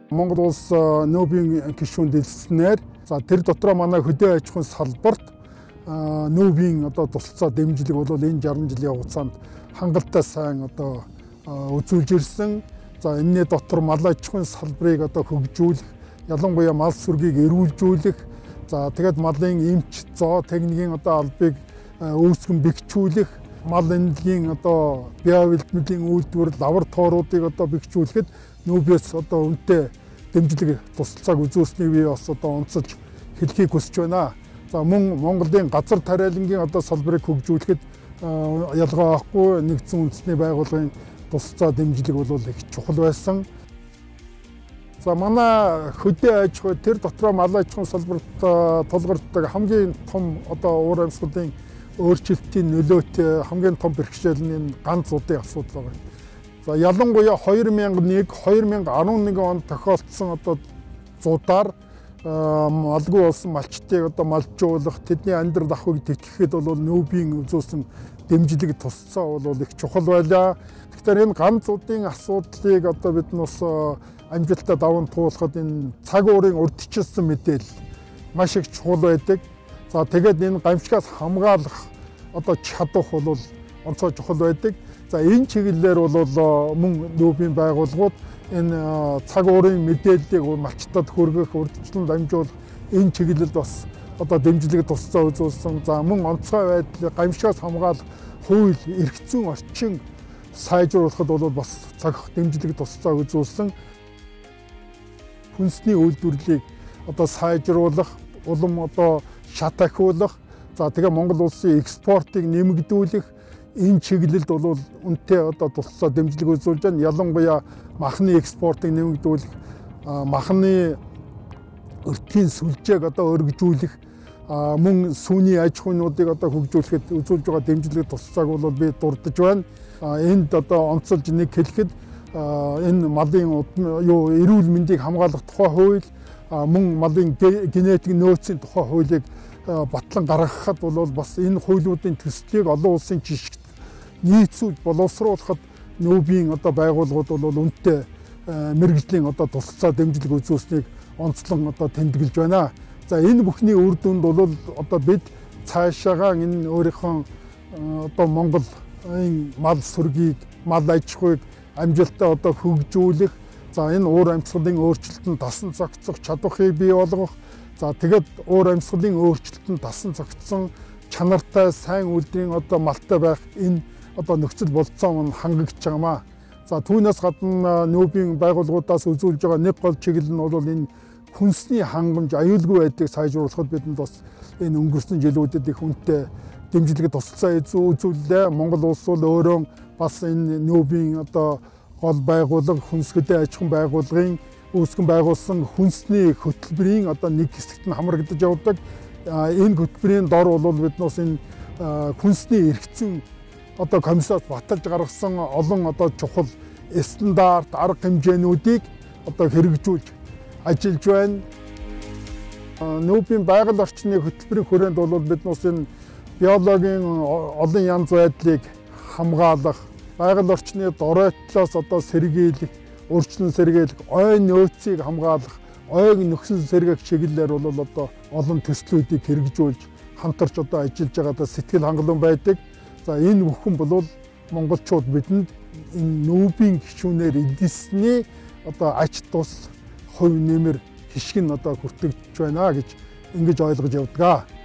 Монгол улс нөөбийн гишүүнд дэлгэснээр тэр дотроо манай хөдөө аж ахуйн салбарт нөөбийн тусалцаа дэмжлэг бол энэ 60 жилийн хугацаанд хангалттай сайн үзүүлж ирсэн. За энэний дотор мал аж ахуйн салбарыг хөгжүүлэх, ялангуяа мал сүргийг эрүүлжүүлэх, за тэгээд малын эмч, зоо, техникийн албыг үүсгэн бэхжүүлэх, мал энэлгийн биовэлдмэлийн үйлдвэр, лабораториудыг бэхжүүлэхэд нөөбөөс үнэтэй дэмжлэг тусалцааг үзүүлснийг би бас онцолж хэлхийг хүсэж байна. За мөн Монголын газар тариалангийн салбарыг хөгжүүлэхэд ялгаахгүй нэгдсэн үндэсний байгууллагын тусалцаа дэмжлэг бол их чухал байсан. За манай хөдөө аж ахуй тэр дотроо мал аж ахуйн салбарт тулгардаг хамгийн том уур амьсгалын өөрчлөлтийн нөлөөтэй хамгийн том бэрхшээл нь ганц удын асуудал байна. За ялангуяа 2001-2011 онд тохиолдсон зуудаар малгүй болсон малчтыг малжуулах, тэдний амьдрал ахуйг тэтгэхэд бол нөөбийн үзүүлсэн дэмжлэг тусалцаа бол их чухал байлаа. Тэгэхээр энэ ганц удын асуудлыг бид бас амжилттай даван туулахад энэ цаг уурын урьдчилсан мэдээлэл маш их чухал байдаг. За тэгээд энэ гамшигаас хамгаалах чадах бол онцгой чухал байдаг. За энэ чиглэлээр бол мөн нөөбийн байгууллагууд энэ цаг уурын мэдээллийг малчтад хүргэх, урьдчилан дамжуулах энэ чиглэлд бас дэмжлэг тусалцаа үзүүлсэн. За мөн онцгой байдлыг гамшигаас хамгаалах хууль, эрх зүйн орчин сайжруулахад бол бас цагах дэмжлэг тусалцаа үзүүлсэн. Хүнсний үйлдвэрлэлийг сайжруулах, улам шат ахиулах, за тэгээ Монгол улсын экспортыг нэмэгдүүлэх энэ чиглэлд бол үнэтэй тусалцаа дэмжлэг үзүүлж байна. Ялангуяа махны экспортыг нэмэгдүүлэх, махны өртгийн сүлжээг өргөжүүлэх, мөн сүүний аж ахуйнуудыг хөгжүүлэхэд үзүүлж байгаа дэмжлэг тусалцааг бол би дурдж байна. Энд онцолж нэг хэлэхэд энэ малын эрүүл мэндийг хамгаалах тухай хууль, мөн малын генетик нөөцийн тухай хуулийг батлан гаргахад бол бас энэ хуулиудын төслийг олон улсын жишгт нийцүүлж боловсруулахад нөөбийн байгууллагууд бол үнэтэй мэргэжлийн тусалцаа дэмжлэг үзүүлснийг онцлон тэмдэглэж байна. За энэ бүхний үр дүнд бол бид цаашаагаа энэ өөрийнхөө Монголын мал сүргийг, мал аж ахуйг амжилттай хөгжүүлэх, за энэ уур амьсгалын өөрчлөлтөнд дасан зохицох чадварыг бий болгох, за тэгээд уур амьсгалын өөрчлөлтөнд дасан зохицсон чанартай сайн үйлдвэрийн малтай байх энэ нөхцөл болцоо хангагдж байгаамаа. За түүнээс гадна нөөбийн байгууллагуудаас үзүүлж байгаа нэг гол чиглэл нь бол энэ хүнсний хангамж, аюулгүй байдлыг сайжруулахад бидэнд бас энэ өнгөрсөн жилүүдэд их үнэтэй дэмжлэг тусалцаа үзүүллээ. Монгол улс бол өөрөө бас энэ нөөбийн гол байгууллага, хүнс хөдөө аж ахуйн байгууллагын үүсгэн байгуулсан хүнсний хөтөлбөрийн нэг хэсэгт нь хамрагдаж явдаг. Энэ хөтөлбөрийн дор бол биднээс энэ хүнсний эрх зүйн комиссаас баталж гаргасан олон чухал стандарт, арга хэмжээнүүдийг хэрэгжүүлж ажиллаж байна. Нөөбийн байгаль орчны хөтөлбөрийн хүрээнд бол биднээс энэ биологийн олон янз байдлыг хамгаалах, байгаль орчны доройтлоос сэргийлэх, өөрчлөн сэргийлэх, ой нөөцийг хамгаалах, ойг нөхсөн сэргээх чиглэлээр бол олон төслүүдийг хэрэгжүүлж хамтарч ажиллаж байгаадаа сэтгэл хангалуун байдаг. За энэ бүхэн бол монголчууд бидэнд энэ нөөбийн гишүүнээр эдэлсэний ач тус хувь нэмэр хишгэн хүртэж байна гэж ингэж ойлгож явдаг.